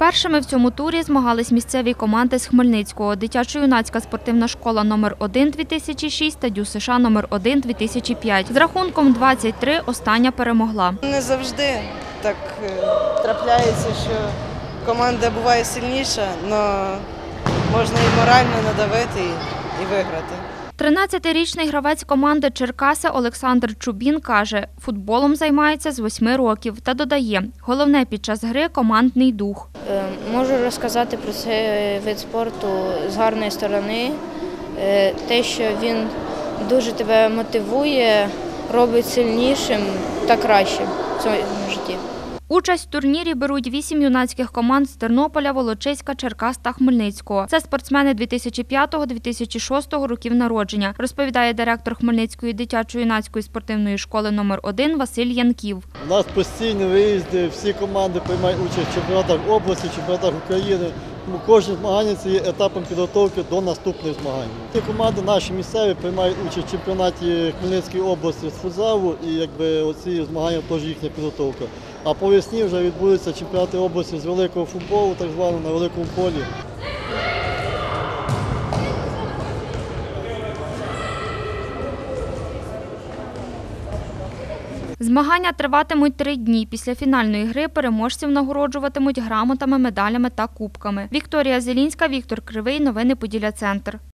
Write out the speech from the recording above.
Першими в цьому турі змагались місцеві команди з Хмельницького. Дитячо-юнацька спортивна школа номер 1 2006 та ДЮСШ номер 1 2005. З рахунком 23 остання перемогла. Не завжди так трапляється, що команда буває сильніша, але можна і морально надавити і виграти. 13-річний гравець команди Черкаси Олександр Чубін каже, футболом займається з 8 років та додає, головне під час гри – командний дух. Можу розказати про цей вид спорту з гарної сторони, те, що він дуже тебе мотивує, робить сильнішим та кращим в цьому житті. Участь в турнірі беруть 8 юнацьких команд з Тернополя, Волочиська, Черкас та Хмельницького. Це спортсмени 2005-2006 років народження, розповідає директор Хмельницької дитячо-юнацької спортивної школи номер 1 Василь Янків. У нас постійні виїзди, всі команди приймають участь в чемпіонатах області, чемпіонатах України. Тому кожне змагання це є етапом підготовки до наступних змагань. Ці команди наші місцеві приймають участь в чемпіонаті Хмельницької області з футзалу, і оці змагання теж їхня підготовка. А по весні вже відбудуться чемпіонати області з великого футболу, так званого, на великому полі. Змагання триватимуть 3 дні. Після фінальної гри переможців нагороджуватимуть грамотами, медалями та кубками. Вікторія Зелінська, Віктор Кривий. Новини Поділля Центр.